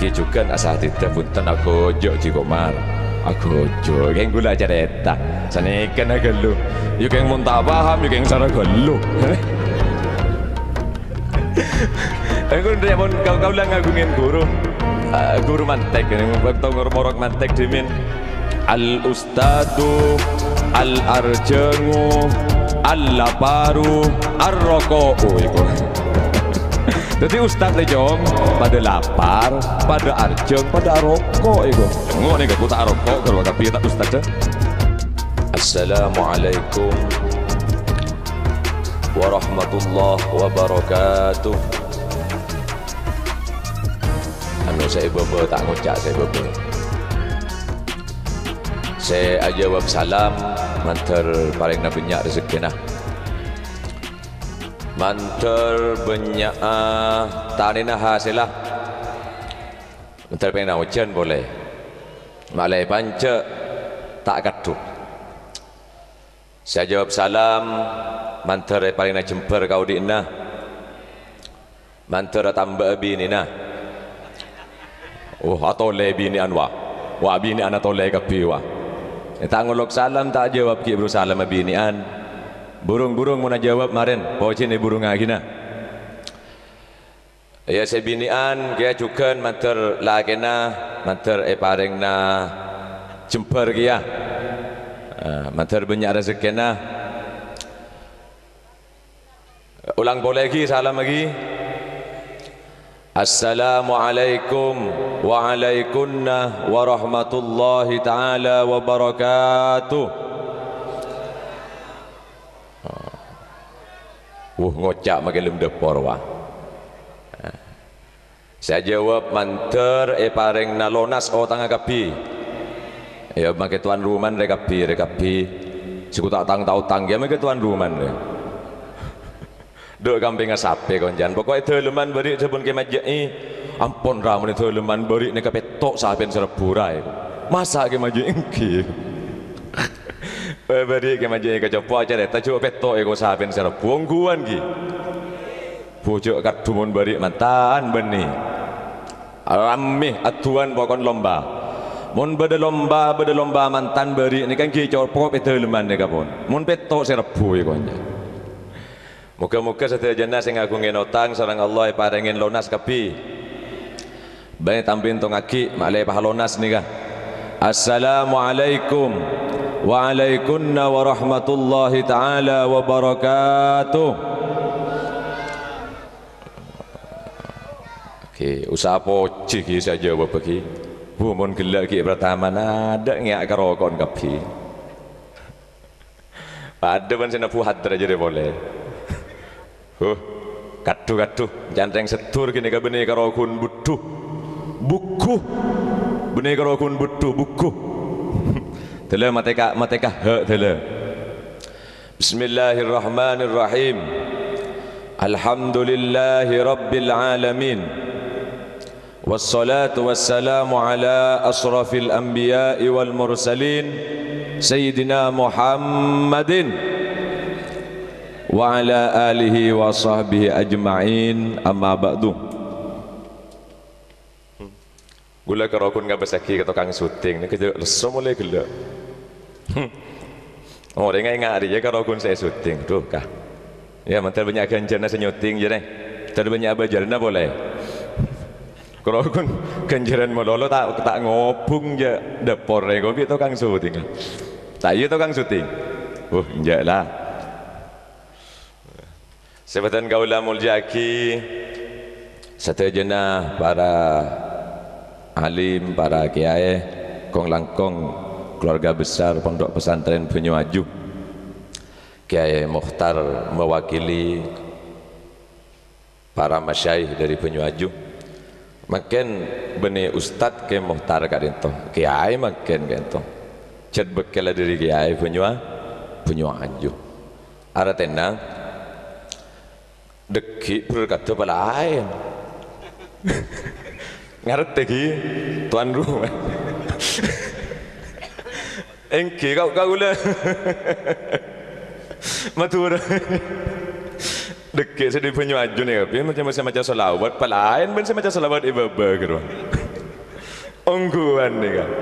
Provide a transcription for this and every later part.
juga asal tidak punten aku jok di komar aku jok yang gula cerita sana ikan agak lu yuk yang muntah paham yuk yang cara gelu aku udah pun kau lang ngagungin guru mantek ini waktu ngorok mantek dimin al ustadu al arjengu al laparu ar roko itu. Jadi ustadz lejong pada lapar, pada arjeng, pada rokok itu. Ngok nih aku tak rokok kalau tapi tak ustadz. Assalamualaikum warahmatullahi wabarakatuh. Anu saya bebe tak ngucap saya bebe. Saya jawab salam mantar paling nabinya rezeki nah. Mantar banyak tanina hasilah mantar pengen hujan boleh malai panca tak katuh saya jawab salam mantar paling nak jemper kau di inah mantar tambah bini nah atau le bini anwa wah bini an atau le kapi wah tak ngolok salam tak jawab ki bro salam bini an burung-burung mau jawab kemarin pocin ni burung agina ya saya binian dia juga manter lagena manter paring na jemper kia manter banyak rezekina ulang boleh lagi salam lagi Assalamualaikum waalaikumsalam warahmatullahi taala wabarakatuh. Ngocak makin lem depor wah. Saya jawab manter paring nalonas tangga kapi. Ya makin tuan rumah rekapi. Siku tak tahu tang ya makin tuan rumah deh. Dok kamping asape konjan. Pokoknya teleman beri sebun ke majai. Ampun ramu ni teleman beri ni kapetok sahapen serburai. Masa ke majai engki. Beri ke majai ke copo aja deh. Tajuk petok ego sahapen serbuang guan ki. Pujuk kat tumun beri mantan beni. Ramih atuan pokon lomba. Mun beda lomba mantan beri ni kan ki copo peteleman ni kapun. Mun petok serbu ego konjan. Muka-muka setiap jenas yang aku ngenotang sarang Allah parengin lonas kapi. Banyak tampin tong aki malai pahalonas ni kah. Assalamualaikum waalaikumsalam warahmatullahi taala wabarakatuh. Okey, usaha poci ki saja bagi. Bumun gelak ki pertama ada ngiak karokon kapi. Ada pun sena puhat aja dia boleh. Kadu janteng setur kini ka benih karokun butuh buku benih karokun butuh buku tela mateka hak tela Bismillahirrahmanirrahim Alhamdulillahi rabbil alamin wassalatu wassalamu ala asrafil anbiya'i wal mursalin sayyidina Muhammadin wa ala alihi wa sahbihi ajma'in amma ba'du. Gula karokun ka basaki ka tukang syuting ni kerja leso mulai gila. Oh dia ingat dia karokun saya syuting tuh kah. Ya mantel banyak ganjana senyuting je deh. Ter banyak bajarna boleh. Karokun ganjaran mololo tak ngobung je depor ni kopi tukang syuting. Tak iya tukang syuting. Enjak lah. Sebatan kaula muljaki satejana para alim, para kiai, kong langkong keluarga besar Pondok Pesantren Banyuaju. Kiai Mukhtar mewakili para masyaikh dari Banyuaju. Makin beni ustad ke Mukhtar kadento, kiai makin kadento. Ced bekala dari kiai Banyuaju. Ara tenang deki berkata lain ngerti ki tuan rumah engki kau lah matur deki sedih Banyuaju nih tapi macam selawat pelain ben macam selawat ibaba gitu ongguan nih kan.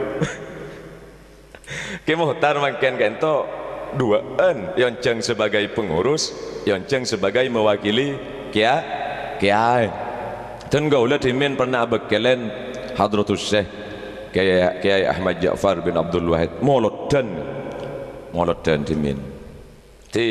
Ki Muhtar mangken kento duaan yonceng sebagai pengurus, yonceng sebagai mewakili kiai. Dan gaula dimin pernah bekelen Hadratus Syekh Kiai Ahmad Ja'far bin Abdul Wahid molodan dimin. Ti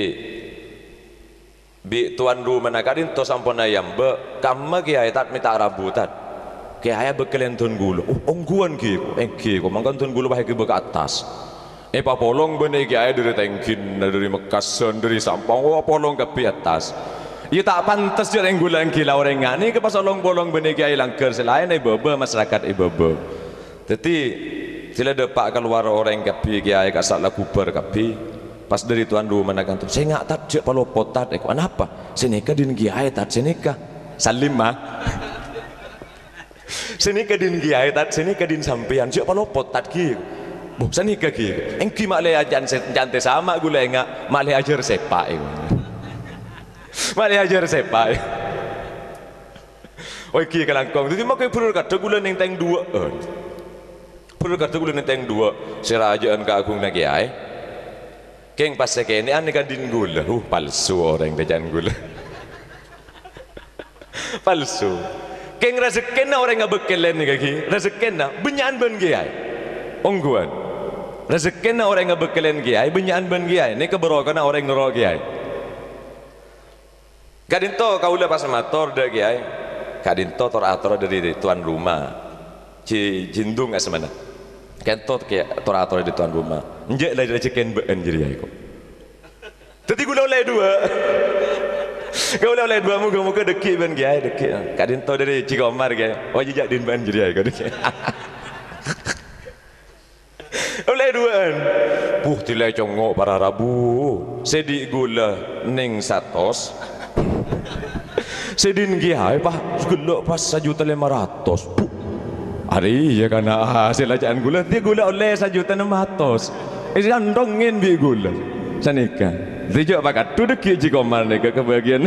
bi tuan ru manakadin to sampona yambe kamma kiai tat mita rabu tat. Kiai bekelen tun gula. Ongguan ki ko mangkan tun gula bae ke atas. Papolong bene kiai dari Tengkin, dari Mekasan, dari Sampang, polong ke atas. Ya tak pantas je renggulan gila orang ngani ke pas olong-bolong bene kiai langker selain bebe masyarakat bebe. Jadi sila depak keluar orang kapi kiai kasat laku berkapi pas dari tuan rumah nak tu saya ngak tak je palo potat kenapa senika din kiai tat senika salim mah senika din kiai tat senika din sampean je palo potat ki bu senika ki engki mak le ajan jante sama gula ngak mak le ajar sepak mak le ajar sepak oi ki kalangkong jadi mak perlu kata gula ning teng dua perlu kata gula ning teng dua serajaan ka agung nak kiai keng pas sekene ane kan din gula palsu orang bejan gula palsu keng rezekena orang ngabekelen ni kaki rezekena benyaan ben kiai ongguan rezekena orang ngabekelen kiai benyaan ben kiai ni keberokana orang ngerok kiai kadinto kaula pas mator da kiai kadinto tor dari tuan rumah jindung asmana kentot kayak tor dari tuan rumah njek dari rezeken ben jadi aku tadi gula oleh dua kau oleh dua muka deki ben kiai deki kadinto dari Cikomar kiai oh jejak din ben jadi aku deki oleh duaan tilai congok para rabu sedi gula ning satos sedin kiai pak gula pas 1.500.000 hari ya karena hasil ajaan gula dia gula oleh 1.600.000 sandongin bi gula sanika dijak pakat tu deki Cikomar ni ke bagian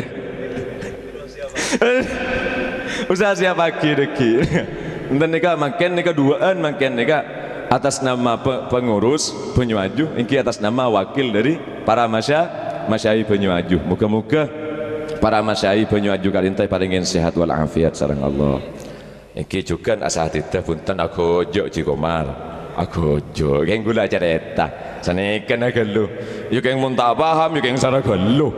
usaha siapa ki deki enten nika makin nika duaan makin nika atas nama pengurus penyuaju ini atas nama wakil dari para masyai penyuaju muka-muka para masyai penyuaju kalintai paringin sehat walafiat sareng Allah iki juga asa titah punten aku ojo Cikomar aku ojo keng gula cerita sanekan agelu yuk keng mun tak paham yuk keng sarah gelu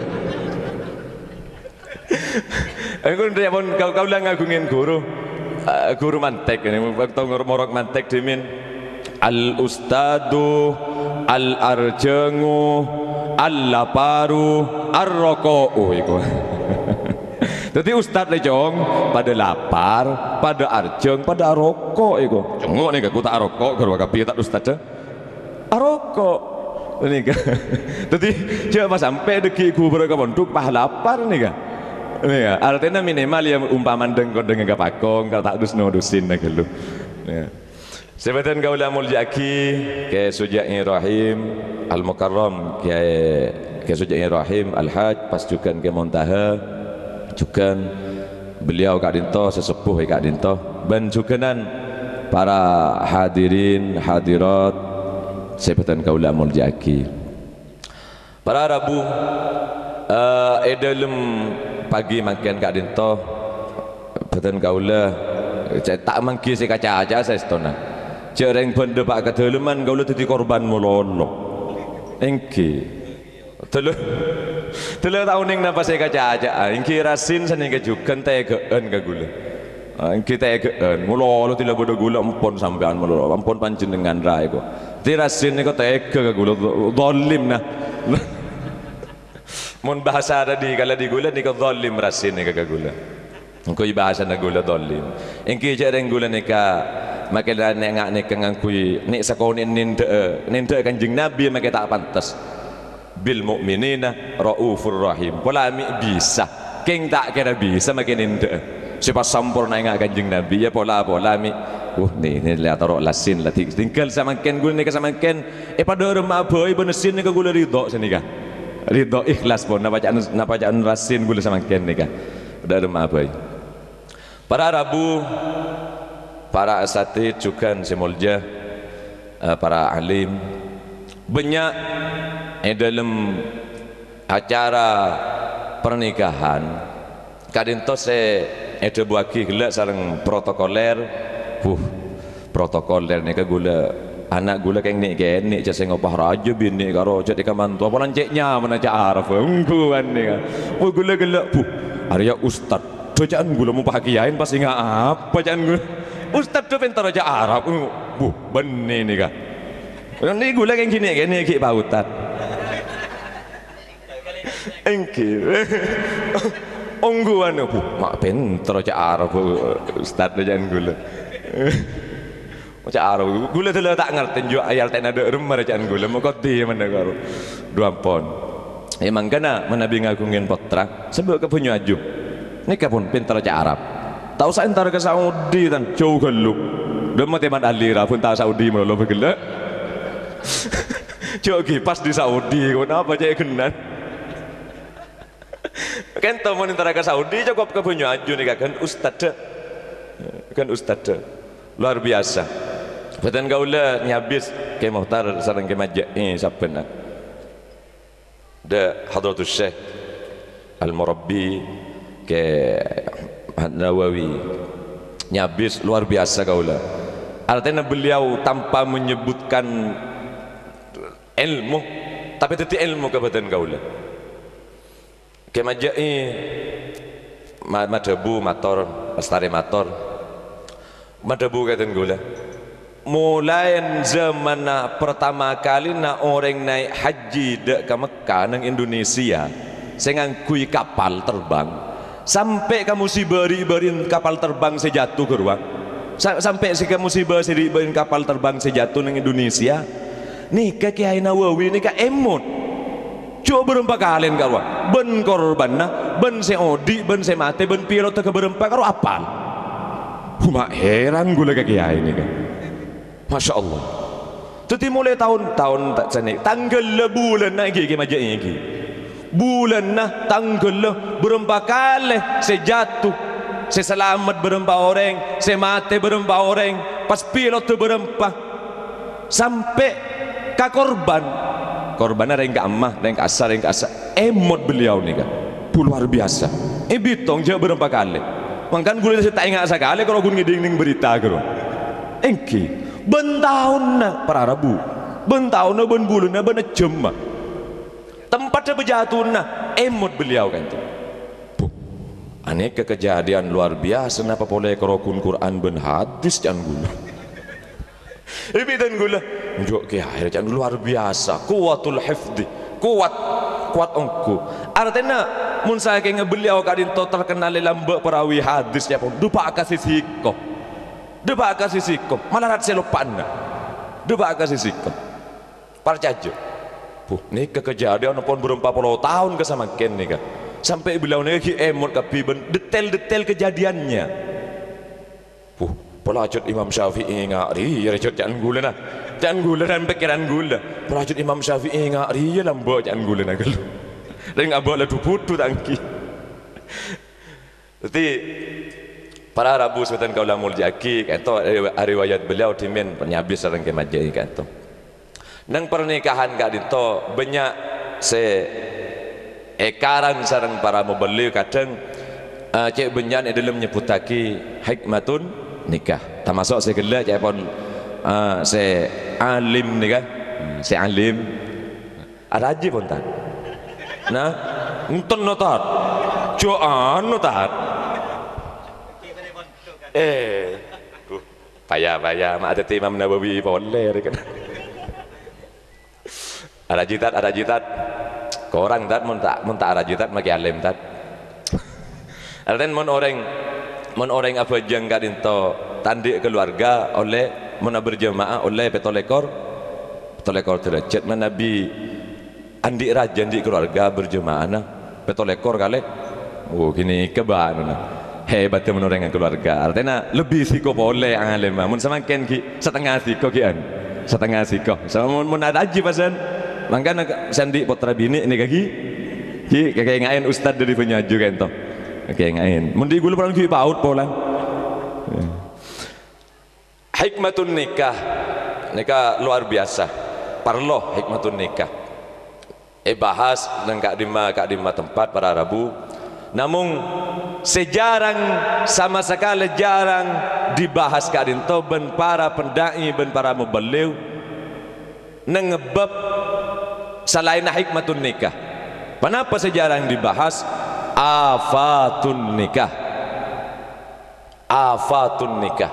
aku ndak pun kau lang ngagungin guru mantek ini waktu ngorok mantek dimin al ustadu al arjengu al laparu ar rokoo iku jadi ustad lecong pada lapar pada arjeng pada rokok iku cengok nih aku tak rokok kalau kapi tak ustad rokok ini kan jadi coba sampai deki ku berapa pondok pah lapar nih kan ini kan artinya minimal ya umpaman dengkon dengan kapakong kalau tak dus nodusin nak lu sebatan kaula muljaki ke Suja'i Rahim Al-Mukarram ke Suja'i Rahim Al-Haj pas juga ke Muntaha juga beliau Kak Dinto sesepuh Kak Dinto dan juga para hadirin hadirat sebatan kaula muljaki para rabu dalam pagi makan Kak Dinto batan kaula tak mangki saya kaca aja saya setona cereng benda pak kedeleman kaula jadi korban mulolo engki Telu tahun yang napa saya kaca aja, ingki rasin sana ingki juga tegaan ke gula, ingki tegaan, mulo tidak bodoh gula empon sampean mulo, empon pancen dengan rai ko, ti rasin ni ko tega ke gula, dolim nah, mun bahasa tadi kalau di gula ni ko dolim rasin ni ke gula, engkau bahasa na gula dolim, ingki jarang gula ni ka, makanya nengak ni kengangkui, ni sakonin ninde kanjeng Nabi makai tak pantas. Bil mu'minina raufur rahim pola mi bisa keng tak kira bisa makin inde siapa sempurna ingat kanjeng Nabi ya pola mi ni lihat taruh lasin lah tinggal sama ken gula nika sama ken pada rumah boy benesin nika gula ridho senika ridho ikhlas pun napa jaan rasin gula sama ken nika pada rumah boy para para asatid juga semulja, para alim banyak dalam acara pernikahan kadinto ada buaki gila sareng protokoler. Protokoler ni gula anak gula keng ni geni cak saya ngopah raja bini karo cak dikaman tua polan ceknya mana cak araf ungguan ni kan gula Arya ustad bacaan gula mau pakiain pasti nggak apa bacaan gula ustad tu pentar cak Arab benih ni kan ni gula keng gini ki pautan engki ungguan mak pentar cak Arab ustad bacaan gula macam arah gula tu tak ngerti juga ayat tak ada rumah rajaan gula mau koti mana karo dua pon emang kena menabi ngagungin potra sebab ke punya aju ni kapun pintar aja Arab tahu saya entar ke Saudi dan jauh geluk demi teman alira pun tahu Saudi malah bergelak jogi pas di Saudi kenapa jadi kenan kan teman entar ke Saudi cukup ke punya aju ni kan ustad luar biasa. Betul gaula nyabis ke Muhtar sareng ke Majak siapa nak da Hadratus Syekh Al-Murabbi ke Nawawi nyabis luar biasa gaula artinya beliau tanpa menyebutkan ilmu tapi teti ilmu ke betul gaula ke Majak madabu mator lestari mator madabu kata gaula mulai zaman pertama kali orang naik haji dek ke Mekah nang Indonesia saya ngangkui kapal terbang sampai kamu si beri kapal terbang sejatuh ke ruang sampai si kamu si beri kapal terbang sejatuh nang Indonesia nih ke Kiai Nawawi nih ke emot coba berempat kalian karo ben korban ben seodi ben semate ben pilot ke berempat karo apal mak heran gue lagi Kiai ini kan Masya Allah. Jadi mulai tahun tak sana tanggal bulan lagi macam ini. Bulan tanggal berempat kali sejatuh, seselamat berempat orang, semate berempat orang, pas pilot tu berempat sampai ke korban ada yang ke amah, ada yang ke asar, emot beliau ni kan, luar biasa. Bitong je berempat kali. Mangkan gue tak ingat sekali kalau gue ngeding berita gitu. Engki. Bentahun para Rabu bentahun ben bulan ben jam tempatnya berjatuh emot beliau kan tu aneka kejadian luar biasa kenapa boleh kerokun Quran ben hadis jangan gula dan gula jok ke akhir jangan luar biasa kuatul hifdi kuat ongku artinya mun saya kaya beliau kadin terkenal dalam perawi hadis ya pun dupa kasih sikoh deba kasih sikom malah rat selopan deba kasih sikom parcajo ni kejadian pun berempat puluh tahun ke sama ken ni kan sampai beliau ni emot kapi detail kejadiannya pelajut Imam Syafi'i ngari recot jangan gula dan pikiran gula pelajut Imam Syafi'i ngari lambok jangan gula nak gelu dan ngabok lah putu tangki jadi para Rabu Sultan Kaulah Muljaki kata riwayat beliau timin penyabis sareng ke Majai kata nang pernikahan kak dito banyak ekaran sareng para mubali kadang cek benyan dalam nyebutaki hikmatun nikah termasuk segala cek pun alim nikah alim ada aja pun tak nah nonton notat joan notat payah mak ada Imam Nawawi boleh kan ada jitat korang tat mun tak ada jitat maki alim tat artian mun orang apa jeng kadinto tandik keluarga oleh mun berjemaah oleh petolekor derajat Nabi andi raja di keluarga berjemaah petolekor kali gini keban hebatnya menurut dengan keluarga artinya lebih siko boleh alim mun semakin setengah siko setengah siko sama mun ada aja pasan mangkana sandi putra bini ini kaki kayak ngain ustad dari penyaju kan toh kayak ngain mun di gula perang ki paut polan hikmatun nikah nikah luar biasa, parloh hikmatun nikah bahas nang kak dima tempat para Rabu, namun sejarang sama sekali jarang dibahas kak dinto ben para pendai ben para mubaliw nengebab selain hikmatun nikah. Kenapa sejarang dibahas? Afatun nikah, afatun nikah.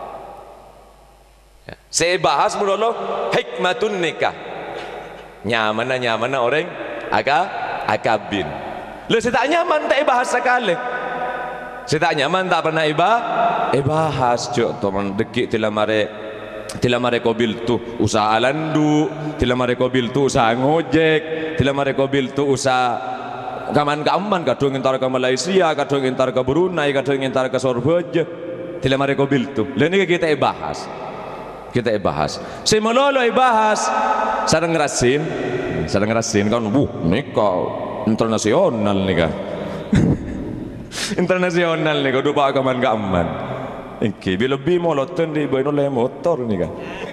Saya bahas mulu hikmatun nikah. Nyaman orang akabin. Lu saya tak nyaman tak bahas sekali. Saya tak nyaman tak pernah bahas cok teman dekik tilamare kobil tu usaha landu, tilamare kobil tu usaha ngojek, tilamare kobil tu usaha kaman kadang entar ke Malaysia, kadang entar ke Brunei, kadang entar ke Sorbeja, tilamare kobil tu. Lain ni kita bahas. Saya melolo bahas sareng ngerasin kan nikah internasional nikah. Internasional nikah dupa kaman. Iki bila moloten di boy oleh motor nikah.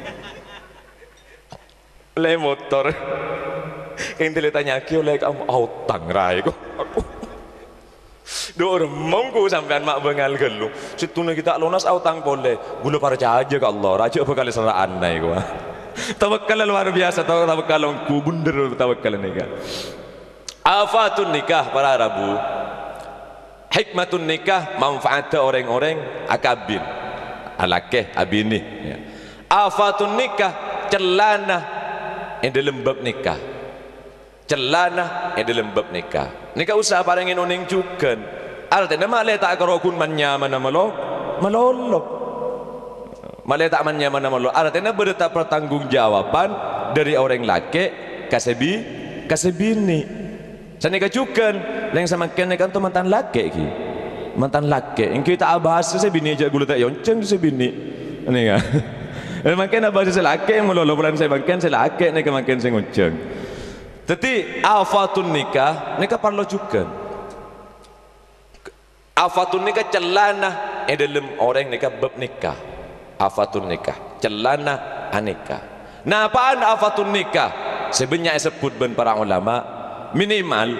Oleh motor. Yang ditanya ki oleh kamu autang rai ko. Dua monggo sampean mak bengal gelu. Situna kita lunas autang boleh. Gula percaya ke Allah. Raja bekal seraan nai ko. Tawakkal luar biasa, tawakkal ku bunder tawakkal nikah. Afatun nikah para Rabu. Hikmatun nikah manfaat orang-orang akabin. Alakeh abini. Afatun nikah celana yang dalam bab nikah. Celana yang dalam bab nikah. Nikah usaha parengin uning juga. Artinya malai tak kerokun manyaman melolo. Malai tak manyaman melolo. Artinya berita pertanggungjawaban dari orang laki kasebini. Saya nikah juga. Yang sama kena kan tu mantan laki ki. Mantan laki. Yang kita bahas sebini aja gula tak yonceng sebini. Ini kan. Makin bahas selaki yang melolo bulan saya makin selaki nikah makin saya ngonceng. Jadi afatun nikah perlu juga. Afatun nikah celana dalam orang nikah bab nikah. Afatun nikah celana anikah. Nah apaan afatun nikah? Sebenarnya sebut ben para ulama minimal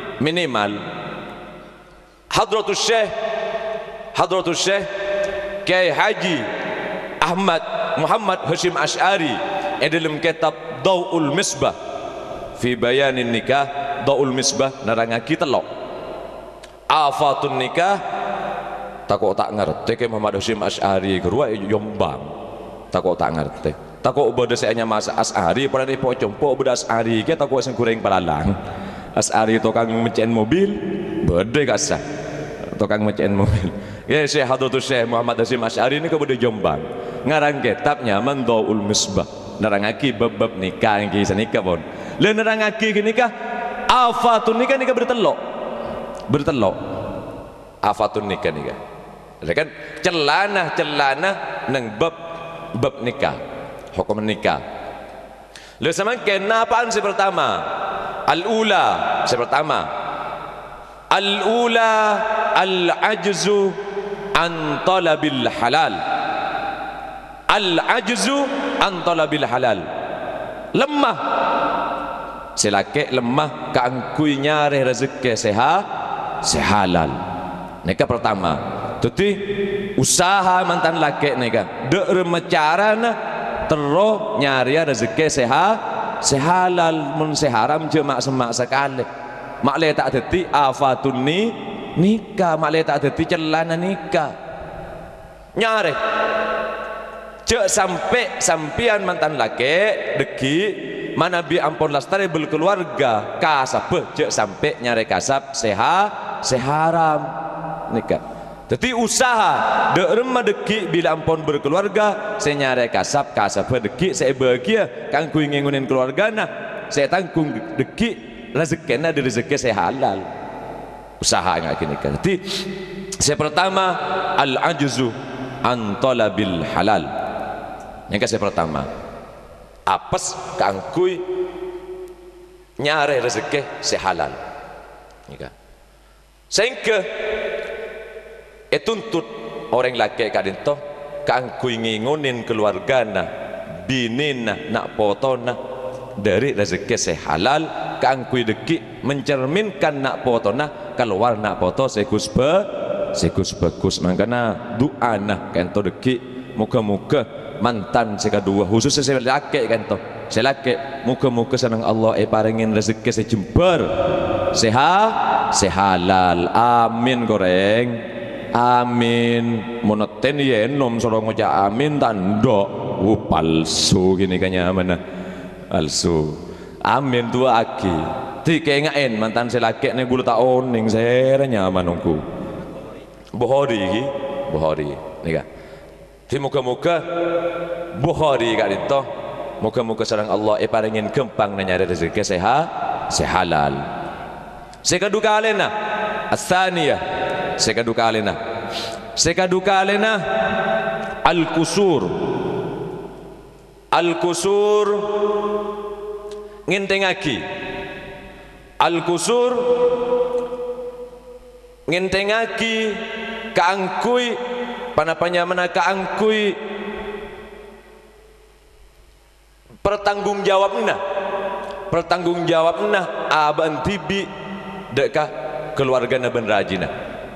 Hadratus Syekh Kiai Haji Ahmad Muhammad Hashim Ash'ari dalam kitab Daw'ul Misbah fi bayanin nikah, Daw'ul Misbah narangaki telok afatun nikah takut tak ngerti ke Muhammad Hashim Ash'ari kerua Jombang takut tak ngerti takut beda seanya masa Ash'ari pada ni pocompo beda Ash'ari ke takut sengkureng palalang Ash'ari tukang mecahin mobil beda kasah tukang mecahin mobil ya Syekh Hadratus Syekh Muhammad Hashim Ash'ari ini kepada Jombang ngarang kitabnya Daw'ul Misbah narangaki bab-bab nikah yang kisah nikah pun lalu narangaki nikah afatun nikah bertelok afatun nikah kan celana neng bab nikah hukum nikah lalu sama kenapaan si pertama al-ula al-ajzu an talabil halal lemah selake lemah keangkui nyari rezeki sehalal nikah pertama jadi usaha mantan laki nikah dek remacarana terus nyari rezeki sehalal mun seharam je mak semak sekali mak le tak deti afatun nikah mak le tak deti celana nikah nyari cek sampean mantan laki deki mana bi ampun lastari berkeluarga kasap cek sampai nyari kasap seharam nikah jadi usaha dek remah deki bila ampun berkeluarga saya nyari kasap deki saya bahagia kan ku ingunin keluarga nah saya tanggung deki rezekinya dari rezeki saya halal usaha ngak nikah jadi saya pertama al-ajzu an talabil halal nikah saya pertama apes kangkui nyari rezeki sehalal nikah sehingga tuntut orang laki kadento kaangkui ngingunin keluargana binina nak potona dari rezeki sehalal kaangkui deki mencerminkan nak potona keluar nak poto sekus bagus makanya doa nah kento deki muka-muka mantan sekadua khususnya saya laki kento saya laki muka-muka senang Allah paringin rezeki sejembar sehalal amin goreng amin monoten yenom sorong ngoja amin tandok palsu gini kayaknya mana palsu amin tua aki tiga ngain mantan selaki nih gula tahun ning serenya manungku Bukhari nih kan di muka-muka Bukhari kak itu muka-muka sareng Allah paringin gempang nyari rezeki sehalal sekaduka alena as-saniyah sekaduka alena al-kusur ngintengaki al-kusur ngintengaki kaangkui panapanya mana kaangkui pertanggungjawabna aban tibi dekah keluarga ben rajina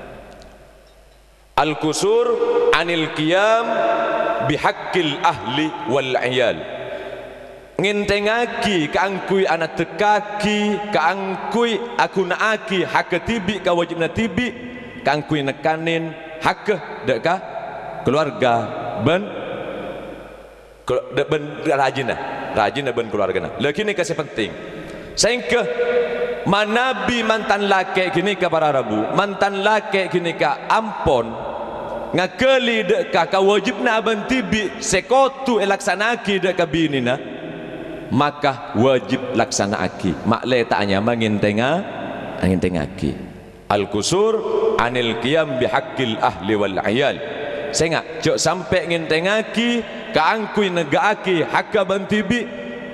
al-kusur anil qiyam bihaqqil ahli wal iyal ngintengaki kaangkui anak tekaki kaangkui aku naaki hak tibi kawajibna tibi kaangkui nekanin hak dekah keluarga ben rajina ben keluarga lagi ni kasih penting sehingga manabi mantan laki gini ke para rabu mantan laki gini ke ampon ngakeli dekah kawajibna ben tibi sekotu elaksanaki dekah binina maka wajib laksanaaki makle taknya mangintengaki al-kusur anil qiyam bihaqqil ahli wal iyal sehingga jok sampai ngintengaki kaangkui negaaki hakka bantibi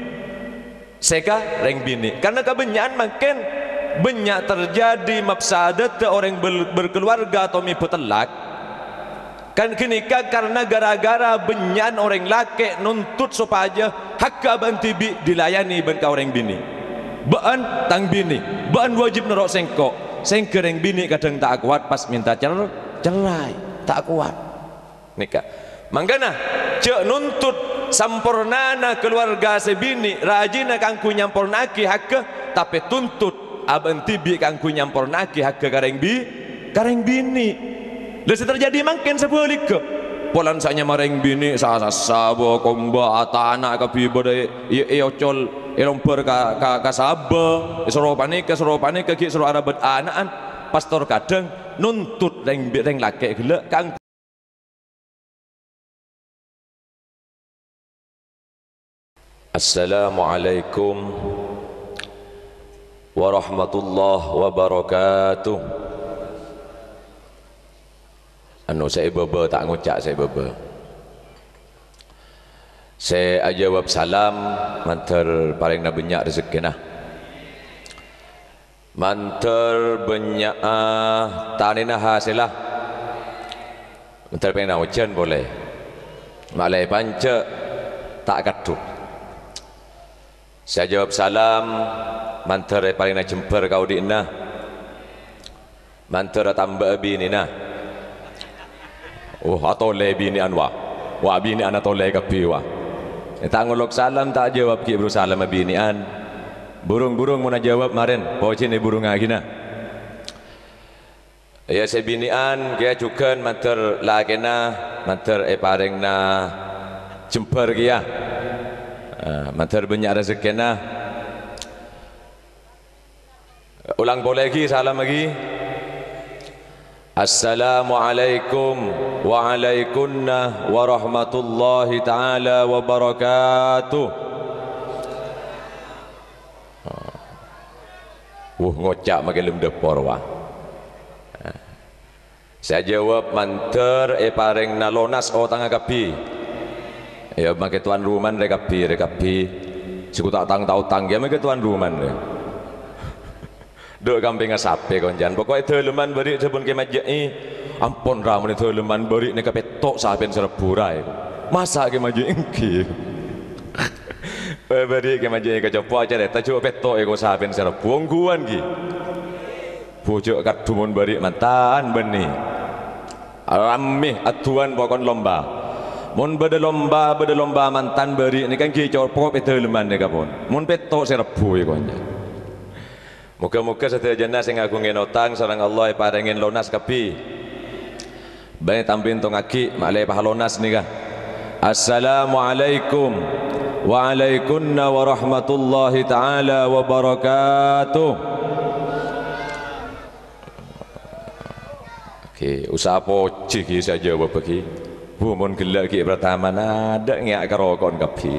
seka reng bini karena kebenyan makin banyak terjadi mafsadat orang berkeluarga atau mipetelak kan kenikah karena gara-gara benyan orang laki nuntut supaya hakka bantibi dilayani ben ka orang bini baan tang bini baan wajib nerok sengkok sengkereng bini kadang tak kuat pas minta cerai tak kuat nikah manggana cek nuntut sampurnana keluarga sebini rajina kangku nyampornaki hakka tapi tuntut aban tibi kangku nyampornaki hakka kareng bini dan terjadi makin sebalik ke polan sanya mareng bini sabo komba atana kapi bode ocol elomper ka sabo seropane ke ki sero arabat anaan pastor kadang nuntut reng laki gele kang Assalamualaikum warahmatullahi wabarakatuh. Anu saya bebe tak ngucak saya bebe. Saya jawab salam mantar paling na banyak rezeki nah. Mantar banyak tanina hasilah. Mantar pengen hujan boleh. Malai panca tak katuh. Saya jawab salam mantar paling na jemper kau di inna mantar tambah bini na atau le bini anwa wa bini an atau le kapi wa tak ngolok salam tak jawab ki bro salam bini an burung-burung mau jawab maren pocin ni burung lagi na ya saya bini an dia juga mantar lakena mantar paling na jemper kia mantar banyak rezeki nah ulang boleh lagi salam lagi Assalamualaikum waalaikumsalam warahmatullahi taala wabarakatuh. Ngocak makin lem depor wah. Saya jawab mantar paring nalonas tangga kapi. Ya make tuan rumah rekapi siku tak tahu tang ya make tuan rumah deh duk kamping sape konjan pokoknya deleman beri sebun ke majai ampun ramun itu leman beri ni kapetok sahaben serburai masa ke maju engki beri ke maju ke coba aja deh tajuk petok ego sahaben serbuangguan ki pujuk kat dumun beri mantan beni ramih atuan pokon lomba mun beda lomba mantan beri ni kan ki coba petok leman ni kapun mun petok serbu ego nya. Muka-muka setiap jenis yang aku ngenotang sarang Allah parengin lonas kapi banyak tampin tong aki malai pahalonas ni kah. Assalamualaikum waalaikumna warahmatullahi taala wabarakatuh. Okey, usaha poci ki saja bapa ki. Bumun gelak ki pertama ada ngiak karokon kapi.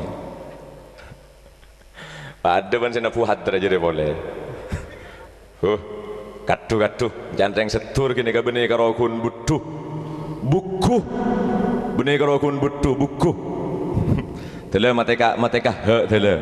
Ada ban sena puhat aja dia boleh. Kadu janteng setur kini ka benih karo kun butuh buku benih karo kun butuh buku tela mateka ha tela.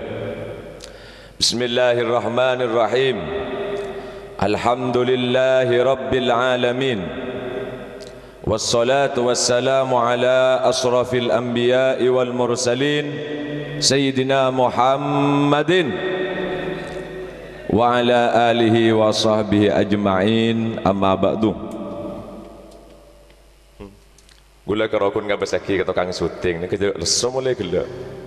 Bismillahirrahmanirrahim. Alhamdulillahi rabbil alamin wassalatu wassalamu ala asrafil anbiya'i wal mursalin sayyidina Muhammadin wa ala alihi wa sahbihi ajma'in amma ba'du. Gula karokun ngabas aki kata kang syuting ni kerja leso mulai gila.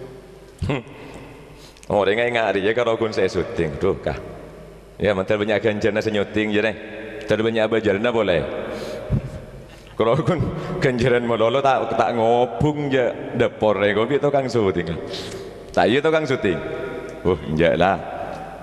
Oh dia ingat dia karokun saya syuting tuh kah ya mantel banyak ganjaran saya syuting je deh tak banyak bajaran boleh karokun ganjaran mololo tak ngobung je dapur ni kopi tu kang syuting tak iya tu kang syuting enjak lah.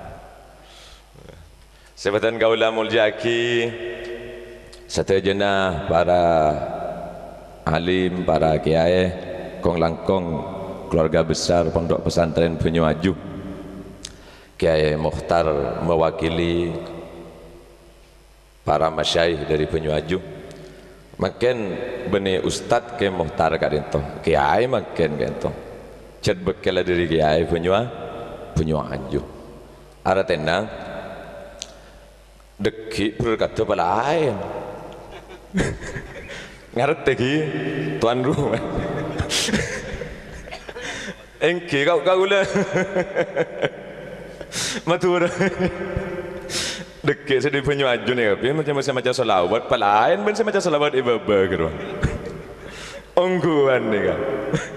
Sebatan kaula muljaki satejana para alim, para kiai, kong langkong keluarga besar Pondok Pesantren Banyuaju. Kiai Mukhtar mewakili para masyaikh dari Banyuaju. Makin beni ustad ke Mukhtar kadento, kiai makin kadento. Ced bekala dari kiai Banyuaju. Ara tenang deki berkata pelayan ngerti ki tuan rumah engki kau lah matur deki sedih Banyuaju nih tapi macam selawat pelayan macam selawat ibaba gitu ongguan nih kan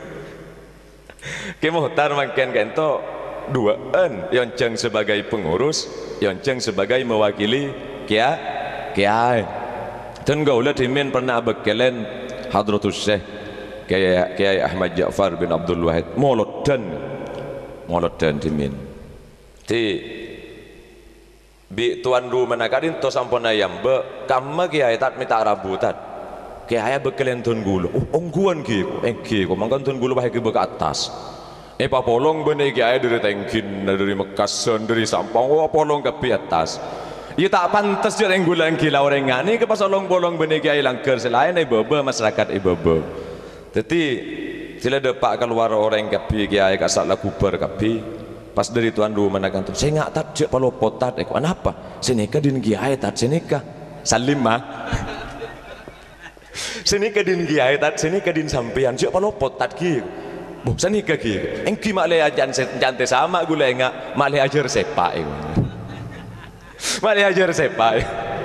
Mukhtar makin kento duaan yonceng sebagai pengurus yonceng sebagai mewakili kiai dan gaula dimin pernah bekelen Hadratus Syekh Kiai Ahmad Ja'far bin Abdul Wahid molodan dimin ti bi tuan rumah nakadin to sampona yamba kamma kiai tat mita rabutat kiai bekelen tun gulu ongguan ki ko mangkan tun gulu bae ke atas papolong benih kiai dari Tengkin, dari Mekasan, dari Sampang, polong ke atas. Ia tak pantas je yang gulang gila orang ngani ke pas polong benih kiai langker selain ibaba masyarakat ibaba. Jadi sila depak keluar orang kapi kiai kasat laku berkapi pas dari tuan rumah nak tu. Saya ngak tak je palo potat aku apa? Senika din kiai tat senika salim mah. Senika din kiai tat senika din sampean je palo potat ki. Bosan ni kaki, engki malai ajan jante sama gula enggak malai ajar sepak itu, malai ajar sepak.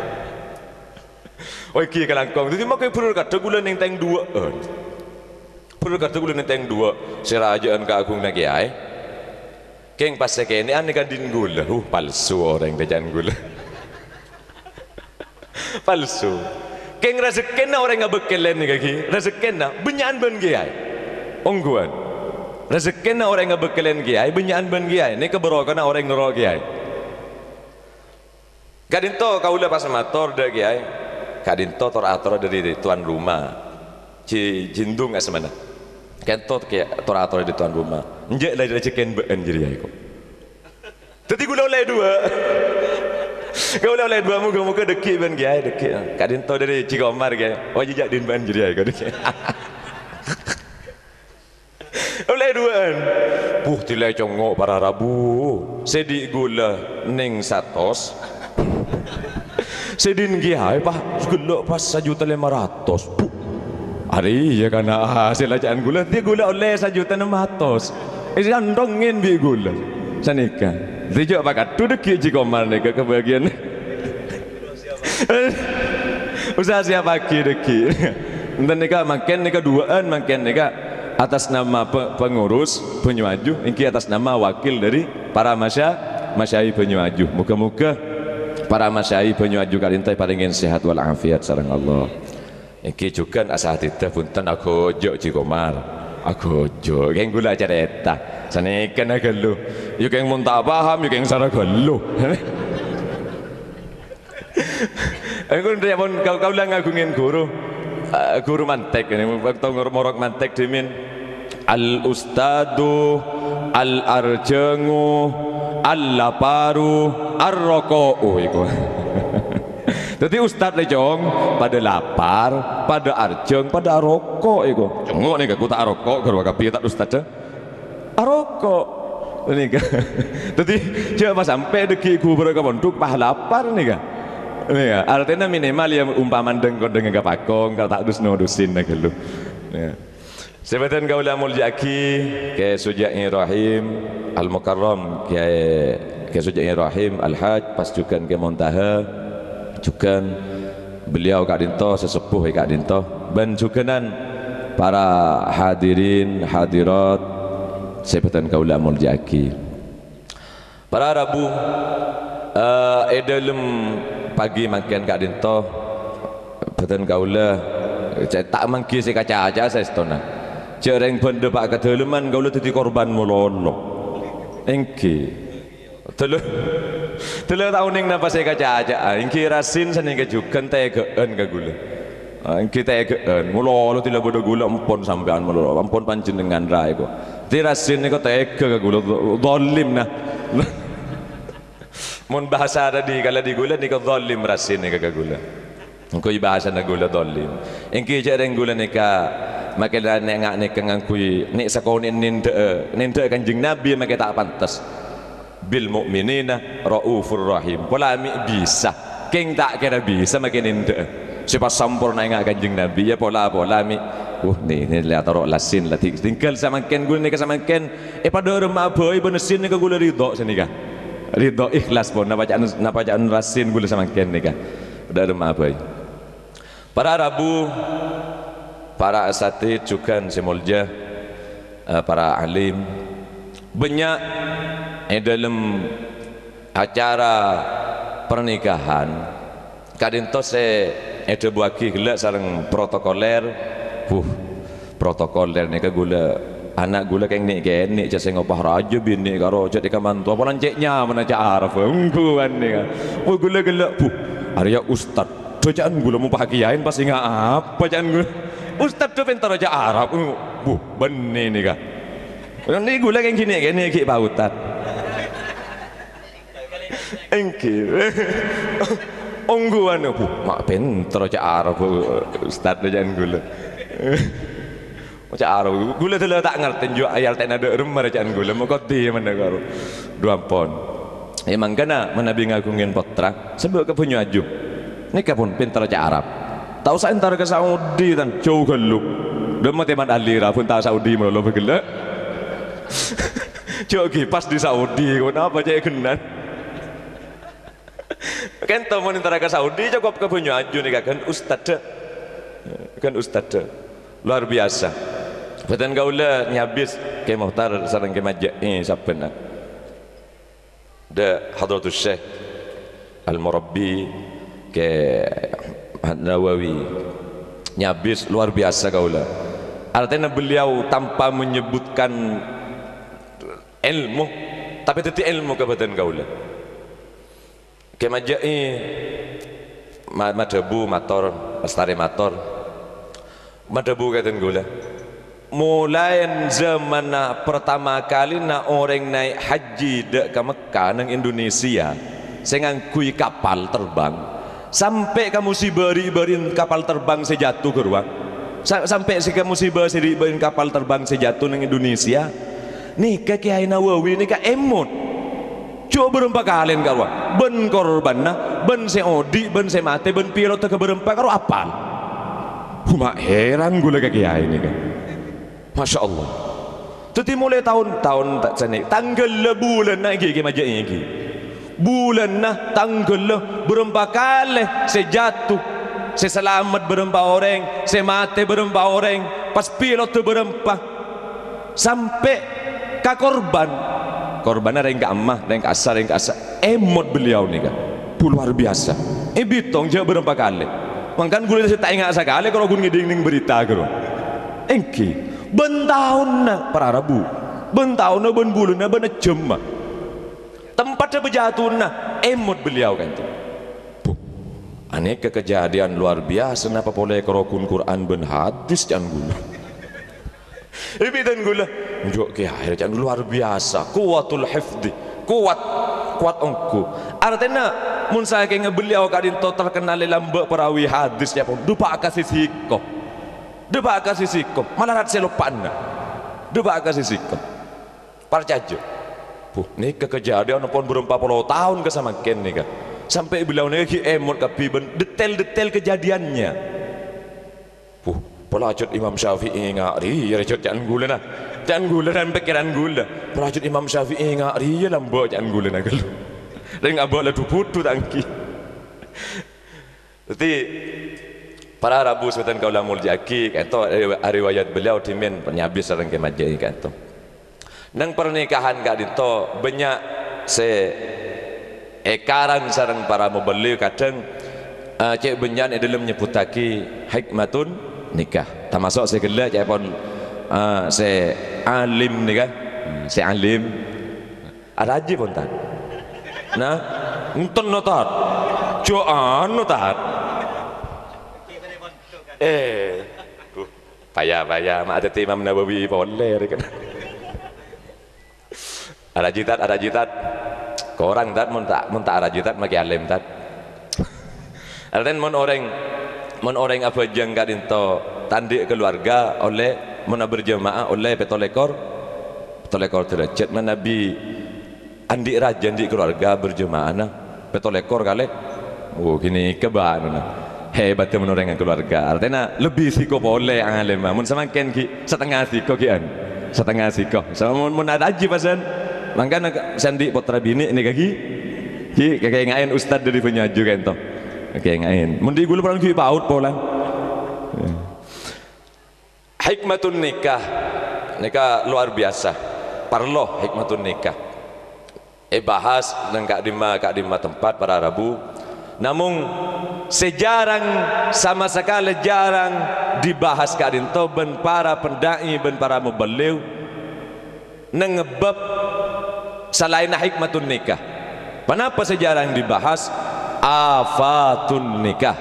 Oi ki kalangkong, jadi makai perlu kata gula neng teng dua, perlu kata gula neng teng dua, serajaan keagung nagi ay, keng pas sekene ane kan din gula, palsu orang dejan gula, palsu. Keng rezekena orang nggak bekelen ni kaki, rezekena benyan ben kiai, ongguan. Rezekena orang yang bekelen kiai benyan ben kiai ni keberokana orang nerok kiai kadinto kaula pas mator dak kiai kadinto tor-ator dari tuan rumah jindung asmana kento tor-ator dari tuan rumah njek la rezeken ben jadi kiai kok dadi gula oleh dua kaula oleh dua muga-muga deki ben kiai deki kadinto dari Cikomar kiai wajib din ben jadi kiai kok oleh duaan tilai congok para rabu sedik gula ning satos sedin kiai pak gelok pas 1.500.000 bu hari ya karena hasil ajaan gula dia gula oleh 1.600.000 andongin bi gula sanika dijak pakat tu deki jikomar nih ke bagian usaha siapa deki enten nika makin nika duaan makin nika atas nama pengurus Banyuaju ini atas nama wakil dari para masyai Banyuaju muka-muka para masyai Banyuaju kalintai paringin sehat walafiat sareng Allah iki juga asa titah punten aku ojo Cikomar aku ojo yang gula cerita sanekan agalo yuk yang muntah paham yuk yang sarah galo aku ndak pun kau lang ngagungin guru mantek ini waktu ngorok mantek dimin al ustadu al arjengu al laparu ar rokoo iku jadi ustad lecong pada lapar pada arjeng pada rokok iku cengok nih aku tak rokok kalau kapi tak ustad rokok ini kan jadi coba sampai deki gubernur kaponduk pah lapar nih kan ya, artinya minimal ya umpaman dengkon dengan kapakong kalau tak dus-nudusin nak lu. Ya. Sebatan kaula muljaki ke Suja'i Rahim Al-Mukarram ke Suja'i Rahim Al-Haj pasukan ke Muntaha juga beliau Kak Dinto sesepuh Kak Dinto dan juganan para hadirin hadirat sebatan kaula muljaki para Rabu dalam pagi makin Kak Dinto beten kaula tak mangki saya kaca aja saya setona jarang benda pak kedalaman kaula jadi korban mololo engki telu tahun yang napa saya kaca aja engki rasin sana kejukan tegaan ke gula engki tegaan mololo tidak bodoh gula ampun sampean mololo ampun panjenengan rai kok ti rasin ni kok tega ke gula zalim nah mun bahasa tadi kalau di gula ni ke zalim rasin ni ke gula engko bahasa na gula zalim engki jarang gula ni ka makin nengak ni kangkui ni sakonin ninde kanjeng Nabi makin tak pantas bil mu'minina raufur rahim pola mi bisa keng tak kira bisa makin ninde siapa sampurna engak kanjeng Nabi ya pola mi ni lihat taruh lasin lah tinggal sama ken gula ni sama ken pada rumah boy benesin ni ke gula ridho sini kah ridho ikhlas pun napa jaan rasin gula sama ken ni kah pada rumah boy para Rabu para asatid juga semulja para alim banyak dalam acara pernikahan kadinto se ada buaki gila sareng protokoler protokoler ni gula anak gula keng ni geni jasa ngopah raja bini karo jadi kamantu apa lanceknya mana araf ungguan ni kan gula Arya ustad bacaan gula mau pakiain pasti nggak apa bacaan gula ustad tu pintar aja Arab benih ni kah ini gula yang gini ki pautan engki ungguan mak pintar aja Arab ustad bacaan gula macam Arab gula tu tak ngerti juga ayat tak ada rumah bacaan gula mau kau di mana kau dua pon emang kena menabi ngagungin potrak sebab kepunya aju ni kapun pintar aja Arab tahu saya entar ke Saudi dan jauh geluk dan teman alira pun tahu Saudi malah bergelak jauh pas di Saudi kenapa jadi kenan kan teman entar ke Saudi cukup ke punya aju nih kan ustad luar biasa betul gaula nyabis ke muhtar sarang ke majak siapa nak da hadratus syekh al-murabbi ke Nawawi nyabis luar biasa kaula artinya beliau tanpa menyebutkan ilmu tapi teti ilmu kebetulan kaula ke majai madabu mator lestari mator madabu kata kaula mulai zaman pertama kali orang naik haji dek ke Mekah nang Indonesia saya ngangkui kapal terbang sampai kamu si beri kapal terbang sejatuh ke ruang sampai si kamu si beri kapal terbang sejatuh di Indonesia nih ke Kiai Nawawi nih ke emot coba berempat kalian karo ben korban nah ben se odi ben se mate ben pilot ke berempat karo apal mak heran gue lagi kiai ini kan Masya Allah. Jadi mulai tahun-tahun tak sana tanggal bulan lagi macam ini bulan nah tanggal berempat kali saya jatuh saya selamat berempat orang saya mati berempat orang pas pilot tu berempat sampai ke korban ada yang ke amah ada yang ke asar emot beliau ni kan luar biasa bitong je berempat kali makanya gue tak ingat sekali kalau gue ngeding berita gitu engki bentahun na para rabu bentahun na ben bulan na ben jam tempatnya berjatuh na emot beliau kan tu aneka kejadian luar biasa napa boleh kerokun Quran ben hadis jangan gula dan gula jok ke akhir jangan luar biasa kuatul hifdi kuat ongku artinya mun saya ke beliau kadin to terkenal lambe perawi hadis ya pun dupa kasih siko deba kasih siko malah rat selopan deba kasih siko parcajo ni kejadian pun berempat puluh tahun ke sama ken nih kan sampai beliau nih emot kapi detail kejadiannya pelajut Imam Syafi'i ngari rejot jangan gula dan pikiran gula pelajut Imam Syafi'i ngari lambo jangan gula nak lu dan nggak boleh putu tangki jadi para Rabu Sultan Kaulamul Jaki kanto riwayat beliau timen penyabis sareng ke majai kanto nang pernikahan ka dito banyak se ekaran sareng para mubelli kadang cek benyan dalam nyebutaki hikmatun nikah termasuk segala cek pun se alim nikah se alim ada aja pun tak nah nonton notat joan notat payah mak ada Imam Nawawi boleh kan ada jitat korang tat mun tak ada jitat maki alim tat artian mun orang apa jeng kadinto tandik keluarga oleh mun berjemaah oleh petolekor derajat man Nabi andi raja di keluarga berjemaah nah petolekor kali gini keban hebat teman orang yang keluarga artinya lebih siko boleh alim mun semakin ki setengah siko kian setengah siko sama mun ada haji pasan mangkana sandi putra bini ini kaki kayak ngain ustad dari penyaju kan toh kayak ngain mun di gulu perang ki paut polan hikmatun nikah luar biasa parloh hikmatun nikah bahas dan kak dima tempat para Rabu namun sejarang sama sekali jarang dibahas kadinto ben para pendai ben para mubaliw nengebab selain hikmatun nikah kenapa sejarang dibahas afatun nikah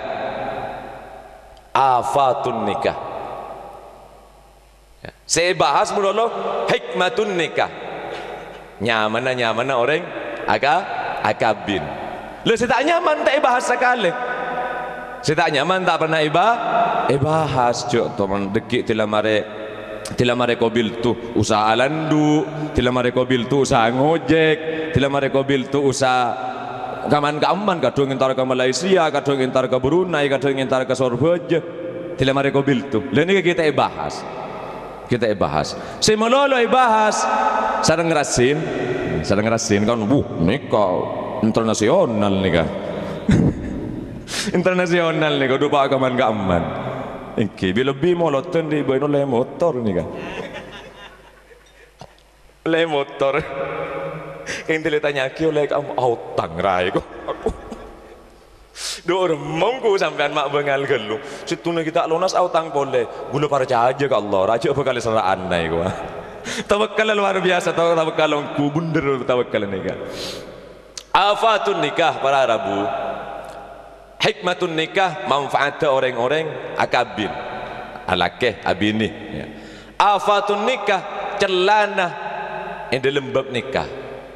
saya bahas mulu hikmatun nikah nyamana orang akabin lu saya tak nyaman tak bahas sekali saya tak nyaman tak pernah bahas cok teman dekik tilamare kobil tu usaha alandu tilamare kobil tu usaha ngojek tilamare kobil tu usaha kaman kadang ngintar ke Malaysia kadang ngintar ke Brunei kadang ngintar ke Sorboja tilamare kobil tu lain ini kita bahas saya melolo bahas sareng ngerasin kan nikah internasional nikah internasional nikah dupa kaman aman iki lebih moloten di bae oleh motor nikah le motor yang ditanya ki oleh kamu autang rai kok do remongku sampean mak bengal gelu situna kita lunas autang boleh gula percaya aja ke Allah raja apa kali seraan nai gua tawakkal luar biasa tawakkal ku bunder tawakkal nikah afatun nikah para Rabu hikmatun nikah manfaatnya orang-orang akabin alakeh abini ya. Afatun nikah celana yang dalam bab nikah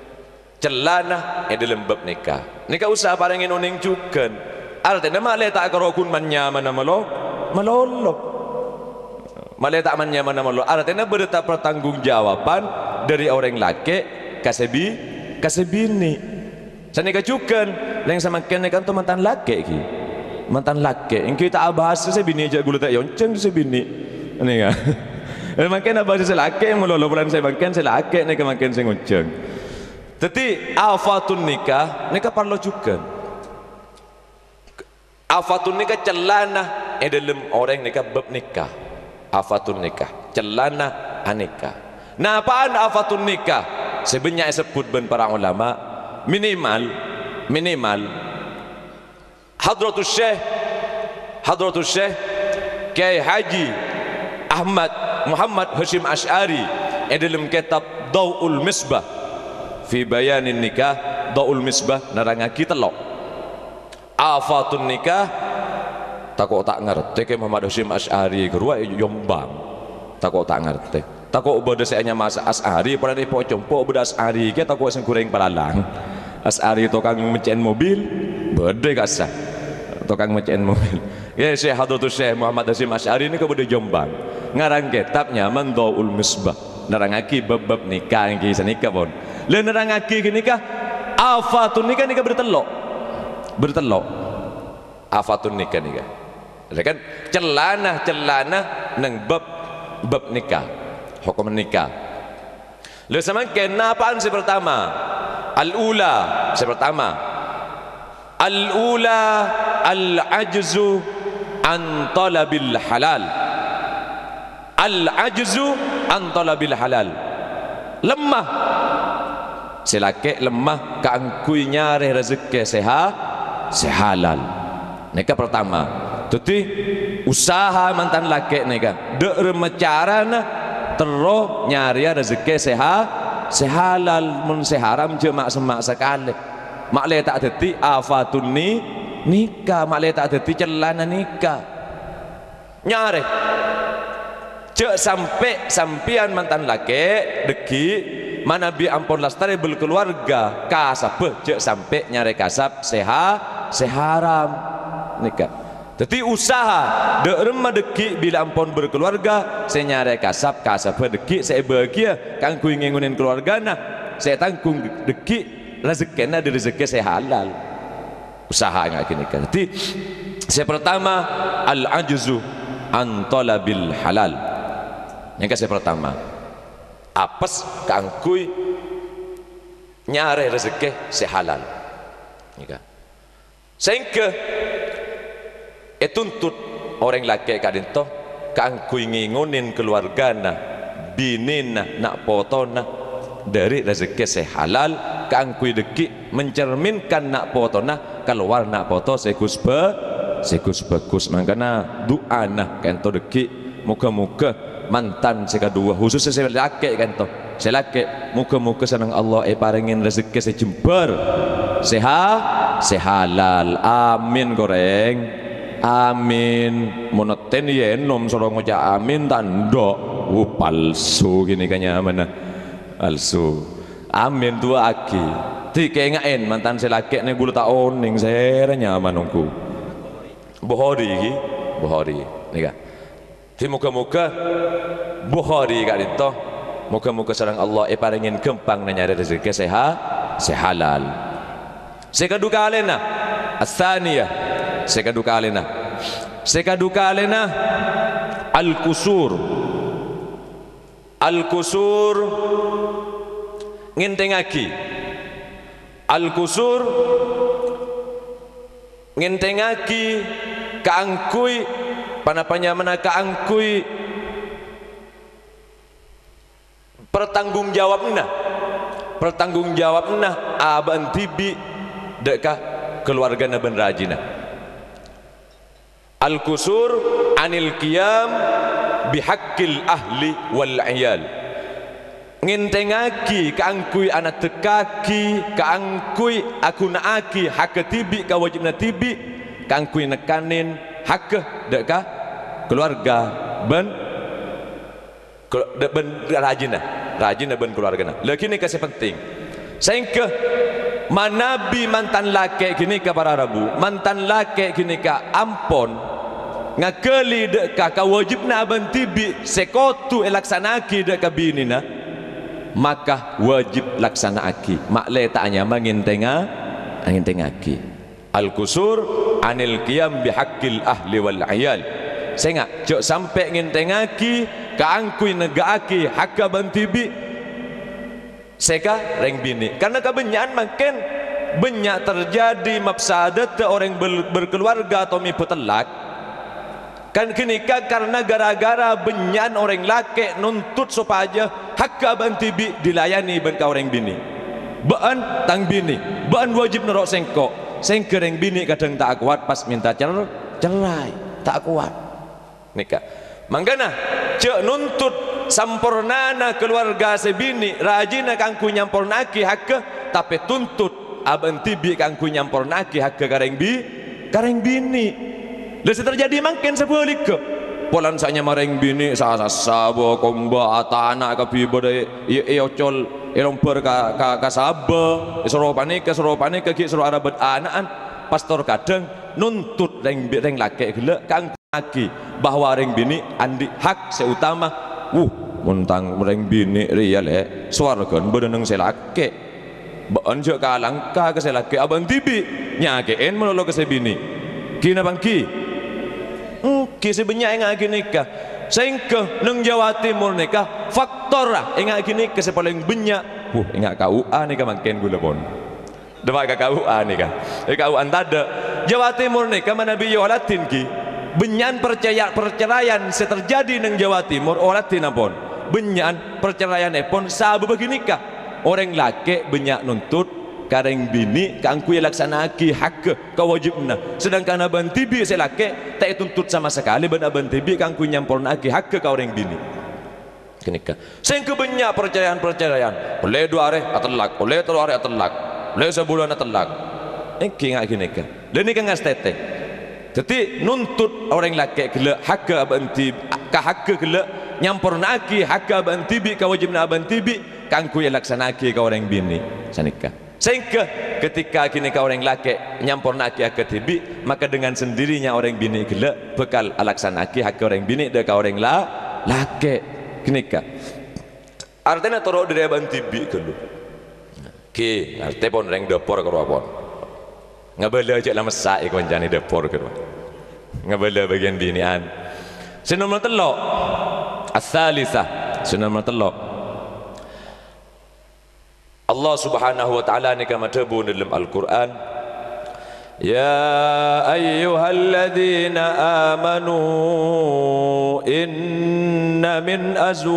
nikah usah parengin uning juga artinya malah tak kerokun manyaman melolo malah tak manyaman melolo artinya berita pertanggungjawaban dari orang laki kasebi kasih bini sana kacukan yang sama kene kan tu mantan laki ki mantan laki yang kita bahas saya bini aja gula tak yonceng saya bini ini kan makin bahas saya laki yang melolo bulan saya makin saya laki ni makin saya ngonceng tapi afatun nikah perlu juga afatun nikah celana dalam orang nikah bab nikah afatun nikah celana anikah. Nah apaan afatun nikah sebenarnya sebut ben para ulama minimal Hadratus Syekh Kiai Haji Ahmad Muhammad Hashim Asy'ari dalam kitab Daul Misbah fi bayanin nikah Daul Misbah nerangake telok afatun nikah takut tak ngerti ke Muhammad Hashim Asy'ari gerua Jombang takut tak ngerti takut beda saya masa Asy'ari pada ni pocompo beda Asy'ari ke takut sing goreng palalang Asy'ari tukang mecahin mobil beda kasah tukang mecahin mobil ya Syekh Hadratus Syekh Muhammad Hashim Asy'ari ni ke beda Jombang ngarang kitabnya Mandaul Misbah nerangake bab-bab nikah iki sanika pun le nerangake nikah afatun nikah bertelok afatun nikah ada kan celana nang bab nikah hukum nikah le samaken apaan si pertama al-ula al-ajzu an talabil halal lemah selake lemah kaangkui nyari rezeki sehalal nikah pertama tuti usaha mantan laki nikah dek remacarana terus nyari rezeki sehalal mun seharam je mak semak sekali mak le tak deti afatun nikah mak le tak deti celana nikah nyari cek sampean mantan laki deki mana bi ampun lastari berkeluarga kasab cek sampai nyari kasab seharam nikah jadi usaha dek remah deki bila ampun berkeluarga saya nyari kasab deki saya bahagia kan ku ingin ngunin keluarga nah saya tanggung deki rezekinya di rezeki saya halal usaha nggak gini kan jadi saya pertama al-ajzu an talabil halal yang saya pertama apes kangkui nyari rezeki sehalal nikah sehingga tuntut orang laki kadento kangkui ngingunin keluargana binina nak potona dari rezeki sehalal kangkui deki mencerminkan nak potona keluar nak poto sekus bagus makanya doa nah kento deki muka-muka mantan sekadua khususnya saya laki kan toh saya laki muka-muka senang Allah paringin rezeki sejembar sehalal amin goreng amin monoten yenom sorong ngoca amin tandok palsu gini kanya mana palsu amin dua aki ti kengain mantan saya laki ni gula tak oning saya nyaman nungku bohori nih di muka-muka Bukhari kat itu muka-muka sarang Allah paringin gempang nyari rezeki sehalal sekaduka alena as-saniyah sekaduka alena al-kusur ngintengaki al-kusur ngintengaki kaangkui panapanya mana kaangkui pertanggungjawabna aban tibi dekah keluarga na ben rajina al-kusur anil qiyam bihaqqil ahli wal iyal ngintengaki kaangkui anak tekaki kaangkui aku naaki hak tibi kawajibna tibi kaangkui nekanin hak dekah keluarga ben rajin ben keluarga lagi ni kasih penting sehingga manabi mantan laki gini ke para rabu mantan laki gini ke ampon ngakeli deka kawajibna aban tibi sekotu elaksanaki deka binina maka wajib laksana aki makle tak hanya angin tengaki al-kusur anil qiyam bihaqqil ahli wal ayal senga jok sampai ngin tengaki kaangkui negaaki hakka bantibi seka reng bini karena kebenyakan makin banyak terjadi mafsadat orang berkeluarga atau miputelak kan kenika karena gara-gara benyan orang laki nuntut supaya hakka bantibi dilayani ben ka orang bini baan tang bini baan wajib nerok sengko reng bini kadang tak kuat pas minta cerai tak kuat nikah mangkana cek nuntut sampurnana keluarga sebini rajina kangku nyampornaki hakka tapi tuntut aban tibi kangku nyampornaki hakka kareng bini lesi terjadi makin sebalik ke polan sanya mareng bini sabo komba atana ka bibode ocol elomper ka sabo seropane ke ki sero arabat anaan pastor kadang nuntut reng laki gele kang aki bahwa reng bini andi hak seutama muntang reng bini ria le swargan bereneng selake baan je kalangka ke selake abang tibi nyakein melolo ke sebini kina bangki kisi banyak yang lagi nikah sehingga neng Jawa Timur nikah faktor lah yang lagi nikah sepaling banyak ingat KUA nikah makin gula pun demak ke KUA nikah KUA tada Jawa Timur nikah mana biyo latin ki banyak perceraian seterjadi neng Jawa Timur latin pun banyak perceraian pun sabu bagi nikah orang laki banyak nuntut kareng bini kangku laksanaki hak kewajibna sedangkan aban tibi selake tak tuntut sama sekali ben aban tibi kangku nyampornaki hak ke orang bini kenika sehingga banyak perceraian oleh 2 hari atelak oleh 3 hari atelak oleh sebulan atelak ngak kenika dan nikah ngastete jadi nuntut orang laki gele hak aban tibi ka hak gele nyampornaki hak aban tibi kewajibna aban tibi kangku laksanaki ke orang bini sanika sehingga ketika kini kau orang laki nyampornaki hak tibi maka dengan sendirinya orang bini gila bekal alaksanaki hak orang bini dan kau orang laki kenika artinya toro dari aban tibi gelu ki artinya pun orang dapur ke ruapon ngabala aja lama sa'i konjani dapur ke ruapon ngabala bagian binian sinomor telok as-salisah sinomor telok Allah subhanahu wa ta'ala ni kama tabun dalam Al-Quran ya ayyuhalladzina amanu inna min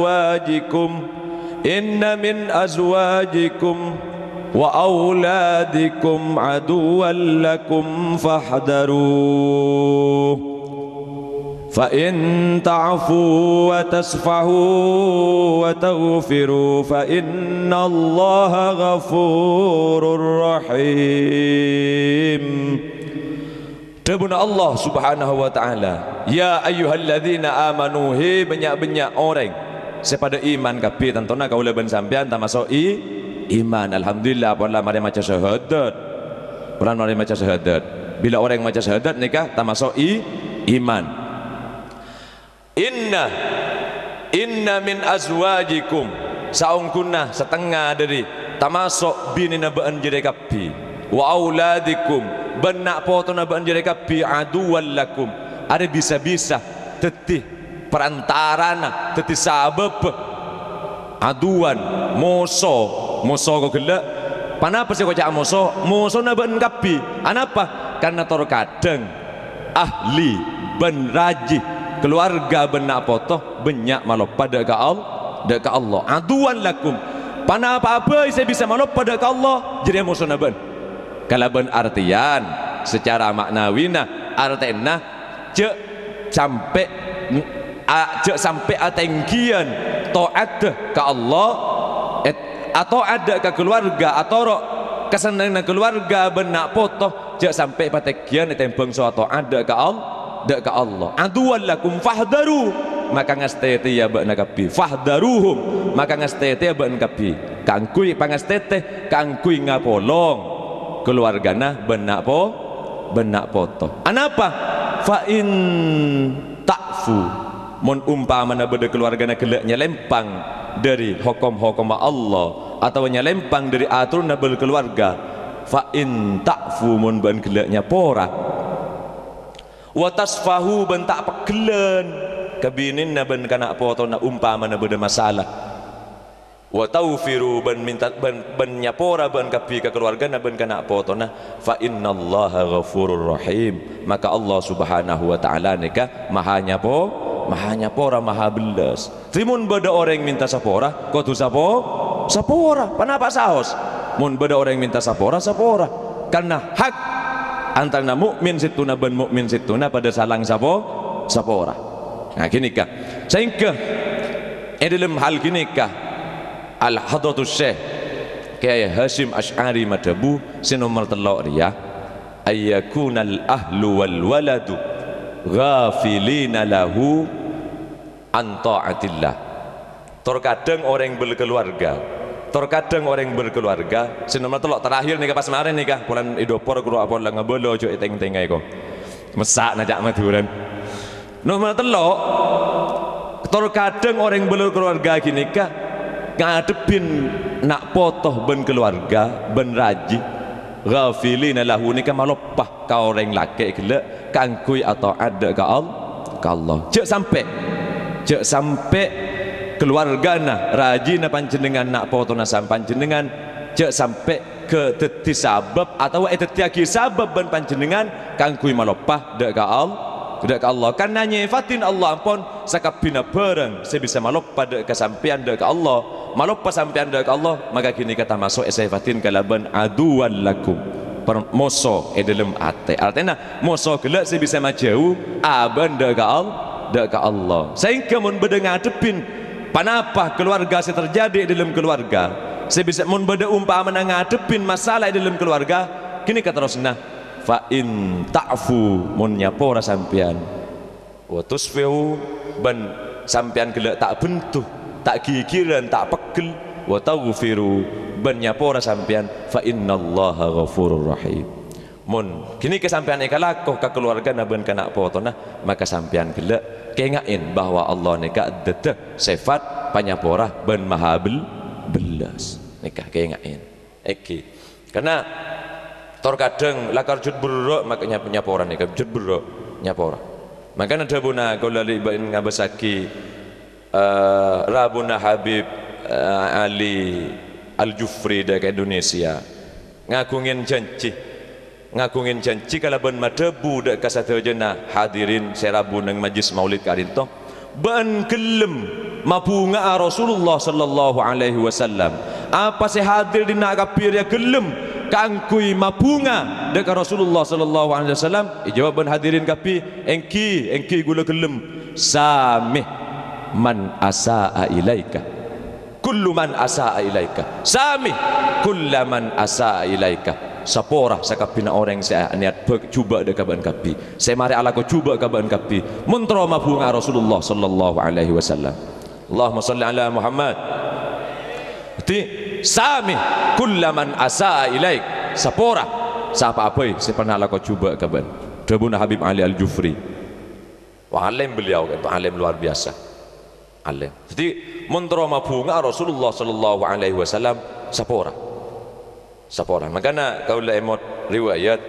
azwajikum wa auladikum aduwwan lakum fahdharuh فَإِن تَعْفُوا وَتَصْفَحُوا وَتَغْفِرُوا فَإِنَّ اللَّهَ غَفُورٌ رَحِيمٌ. Debuna Allah subhanahu wa ta'ala ya ayyuhalladzina amanu he banyak-banyak orang sepada iman kapi tentona kaula ben sampean termasuk iman alhamdulillah pula mari maca syahadat pula mari maca syahadat bila orang maca syahadat nikah termasuk iman. Inna min azwajikum saungkunna setengah dari tamasuk bini nabaan jere kapi wa auladikum benak poto nabaan jere kapi aduwwan lakum ada bisa-bisa tetih perantarana tetih sabab aduan moso kok gelak panapa sih kok cak moso nabaan kapi anapa karena terkadang ahli ben rajih keluarga benak potoh banyak malop pada ke Allah aduan lakum pana apa-apa saya bisa malop pada ke Allah jadi musuh naban kalau ben artian secara maknawina artinya cek sampai atengkian taat ke Allah atau ada ke keluarga atau kesenangan keluarga benak potoh cek sampai patekian tembang suatu ada ke Allah aduan lakum fahdharu maka ngastete ya ba nakapi fahdharuhum maka ngastete ya ba nakapi kangkui pangastete kangkui ngapolong keluargana benak poto anapa fa in ta'fu mun umpamana beda keluargana geleknya lempang dari hukum-hukum Allah atau nyelempang dari aturan berkeluarga, fa in ta'fu mun ban gelaknya pora wa tasfahu ban tak pegelen kabinin na ban kana poto na umpama na beda masalah wa taufiru ban minta ban nyapora ban kapi ke keluarga na ban kana poto na fa innallaha ghafurur rahim, maka Allah subhanahu wa ta'ala nika maha nyapora maha belas. Timun beda orang minta sapora kau tu sapora kenapa saos mun beda orang minta sapora karena hak antara mukmin situna ben mukmin situna pada salang sapora. Nah gini kah sehingga dalam hal gini kah al hadratus syekh Kiai Hasyim Asy'ari Madabu sinomor telok dia ayyakunal ahlu wal waladu ghafilina lahu an ta'atillah. Terkadang orang berkeluarga sinomor telok terakhir nikah pas kemarin nikah bulan idopor kuro apa lah ngebolo jo teng-tengai kok mesak najak maduran nomor telok. Terkadang orang berkeluarga gini kah ngadepin nak potoh ben keluarga ben raji ghafilina lahu nikah malopah ka orang laki gelek kangkui atau ada ka Allah cek sampai keluarga na rajin panjenengan nak potona sampan jenengan cek sampai ke teti sabab atau teti sabab ban panjenengan kangkui malopah dek ka Allah karena nyefatin Allah ampun sakabina bareng saya bisa malopah dek kesampean dek ka Allah malopah sampean dek ka Allah maka kini kata masuk sefatin kalaban aduan lakum moso dalam ate artinya moso gelak saya bisa majau aban dek ka Allah sehingga mun beda ngadepin panapa keluarga saya terjadi dalam keluarga saya bisa mun beda umpama ngadepin masalah dalam keluarga kini kata Rasulullah fa in ta'fu mun nyapora sampean wa tusfihu ban sampean gelak tak bentuh tak gigiran tak pegel wa taghfiru ban nyapora sampean fa innallaha ghafurur rahim. Mun kini kesampean ikalakoh ke keluarga na ben kana potona maka sampean gelak kengain bahwa Allah nika dedek sifat panyapora ben maha belas nikah kengain iki karena terkadang lakar jud buruk makanya penyapora nikah jud buruk nyapora makanya ada buna kula libain ngabasaki Rabuna Habib Ali Al-Jufri dari Indonesia ngagungin janji kalau ben madebu dak kasadajana hadirin serabu nang majlis maulid karinto ben gelem mabunga Rasulullah sallallahu alaihi wasallam apa se hadir di nak kapir ya gelem kangkui mabunga dak Rasulullah sallallahu alaihi wasallam jawab ben hadirin kapi engki gula gelem samih man asaa ilaika kullu man asaa ilaika samih kullaman asaa ilaika sapora sakapina orang saya niat cuba dekat ban kapi saya mari ala ko cuba ka ban kapi mentro mabunga Rasulullah sallallahu alaihi wasallam Allahumma salli ala Muhammad ti sami kullaman asaa ilaik sapora siapa apa saya pernah ala ko cuba ka ban Rabuna Habib Ali Al-Jufri wah alim beliau kan alim luar biasa alim jadi mentro mabunga Rasulullah sallallahu alaihi wasallam sapora makanya kaulah emot riwayat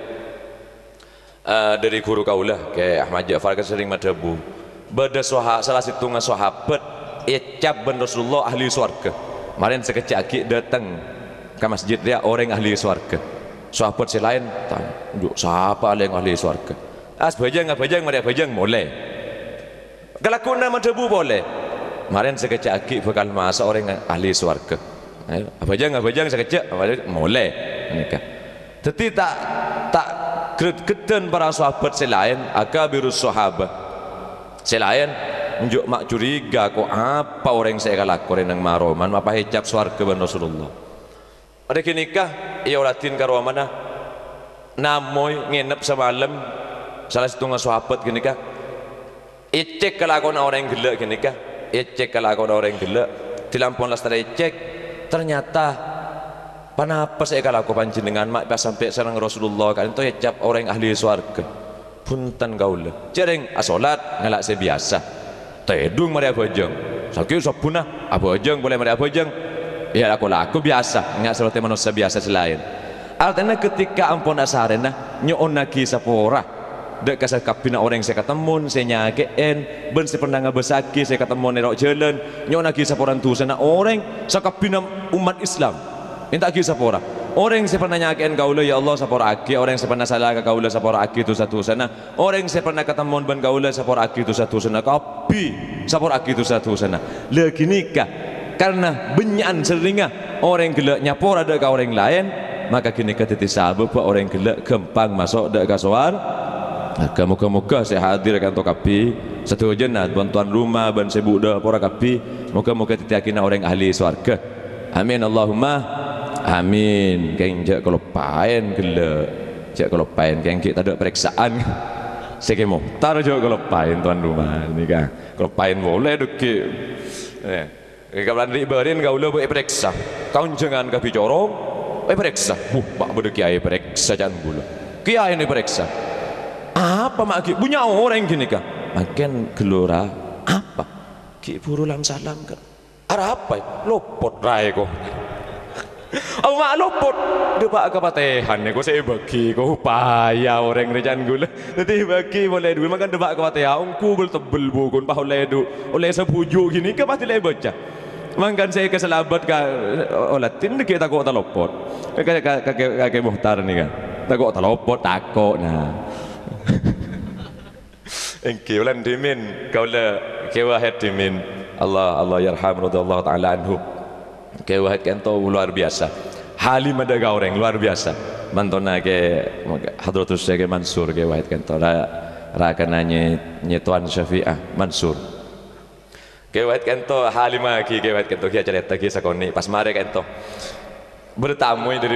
dari guru kaulah kayak Ahmad Ja'far kan sering madabu bada salah satu sahabat icap ben Rasulullah ahli swarga kemarin sekecak datang ke masjid dia orang ahli swarga sahabat si lain tanya siapa yang ahli swarga bajang mari bajang boleh kelakuan madabu boleh kemarin sekecak bakal masa orang ahli swarga abajang sekejap mulai nikah tetapi tak geden para sahabat selain akabirus sahabat selain unjuk mak curiga kok apa orang saya kalakor nang maroman apa hijab swarga ban Rasulullah ada nikah iya ulatin karo mana namoy nginep semalam salah satu sahabat gini kah icek kelakon orang gelak gini kah icek kelakon orang gelak dilampun lastara icek ternyata kenapa saya kalau aku panjenengan mak pas sampai sareng Rasulullah kan itu icap orang ahli swarga punten gaula cereng asolat ngalak saya biasa tedung mari bajang sakit sabuna apa jeng boleh mari apa jeng ya laku biasa nggak seperti manusia biasa selain artinya ketika ampun asarena nyoon lagi sapora dek kasar kapina orang saya ketemu saya nyakein ben saya pernah ngabesaki saya ketemu nerok jalan nyoon lagi saporan tu sana orang sakapina umat Islam minta lagi sapora orang yang pernah nyakein kaula ya Allah sapora aki orang yang pernah salah ke kaula sapora aki tu satu sana orang yang pernah ketemu ben kaula sapora aki tu satu sana kapi sapora aki tu satu sana lagi nikah karena benyan seringnya orang gelak nyapor ada ke orang lain maka kini kata sabab orang gelak gempang masuk dak ke suar muka-muka saya hadir kan to kapi satu jenat bantuan rumah ban sebuk dah pora kapi muka-muka tiakina orang ahli swarga amin Allahumma amin keng jak kalau paen gelak jak kalau paen keng kita ada periksaan saya mau taruh jak kalau paen tuan rumah ni kan kalau paen boleh deki kapan riberin kau lebih periksa kau jangan kapi corong periksa pak beda kiai periksa jangan gula kiai ini periksa apa mak punya orang gini kah makin gelora apa ki burulam salam kan ada apa lopot rai kok oh mak lopot depak kepatehan ya kok saya bagi kok upaya orang rejan gula nanti bagi boleh dulu makan depak kepatehan ungku bel tebel bukan pah oleh sepujuk gini ke pasti leh baca mangkan saya keselabat ka olatin kita kok talopot kakek muhtar nih kan takut talopot takut nah engki ulan dimin kaula kewahed dimin Allah yarham radhiyallahu taala anhu kewahed kento luar biasa halim ada orang luar biasa mantona ke hadratus Syekh Mansur kewahed kento ra kananya nyetuan Syafi'ah Mansur kewat kento halima ki kewat kento ki cerita ki sakoni pas mare kento bertamu dari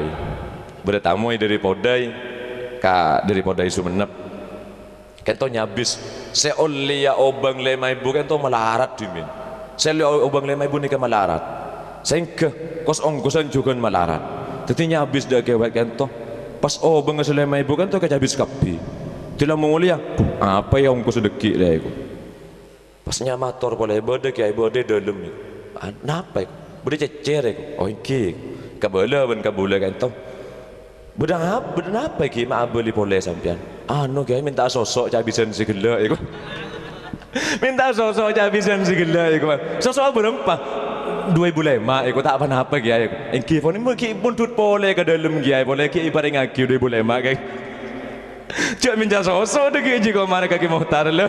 podai ka dari podai Sumenep kento nyabis seolia obang lema ibu kento melarat dimin seolia obang lema ibu nikah melarat sehingga kos ongkosan juga melarat jadi nyabis dah kewat kento pas obang selema ibu kento kejabis kapi tidak mulia apa yang ongkos sedekik dah itu pas nyamator boleh bode kiai bode dalam ni napa iku bode cecer iku oh iki kabela ben kabula kan to beda apa iki mak beli boleh sampean anu kiai minta sosok cabisan segala iku minta sosok cabisan segala iku sosok berempah 2005 iku tak apa-apa kiai iki pun iki pun tut boleh ke dalam kiai boleh ki ibarat ngaki 2005 kiai cak minta sosok dek iki kok mare kaki muhtar le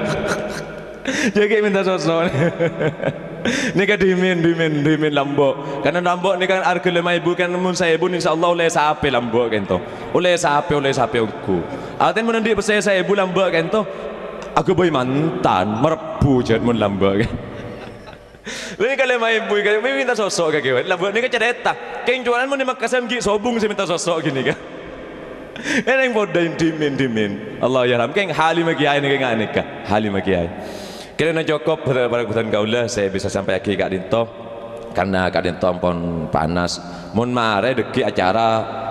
jadi minta sosok ini kan dimin lambok karena lambok ini kan harga 5.000 kan mun 1.000 insyaallah oleh sape lambok kan to oleh sape aku artinya menanti pesaya 1.000 lambok kan to aku boy mantan merbu jad mun lambok kan ini kan 5.000 kan minta sosok kan lambok ini kan cerita keng jualan mun di Makassar gi sobung saya minta sosok gini kan ini yang bodoh dimin Allah ya ram keng halim kiai ini keng nikah halim kiai kira cukup pada kebutuhan kaula saya bisa sampai akhir Kak Dinto karena Kak Dinto ampun panas mun mare deki acara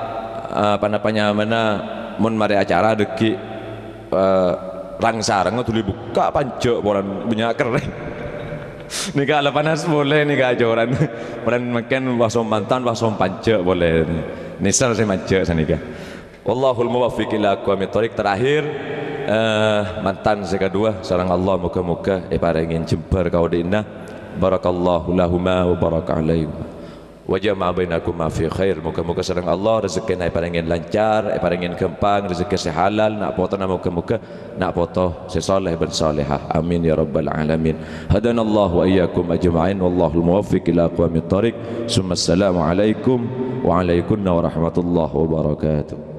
mana mun mare acara deki rangsarang tuli buka pancuk bolan banyak kering nika ala panas boleh nika ajaran bolan makan wasom mantan wasom pancuk boleh nisal saya mancuk sanika wallahul muwaffiq ila aqwamit thoriq terakhir mantan kedua sareng Allah muka-muka parengin jembar kau dinah barakallahu lahuma wa baraka alaihim wa jama'a bainakuma fi khair muka-muka sareng Allah rezeki nai parengin lancar parengin gampang rezeki sehalal nak poto na muka-muka nak poto sesoleh ben salehah amin ya rabbal alamin hadanallahu wa iyyakum ajma'in wallahul muwaffiq ila aqwamit thoriq summa assalamu alaikum wa alaikunna warahmatullahi wabarakatuh.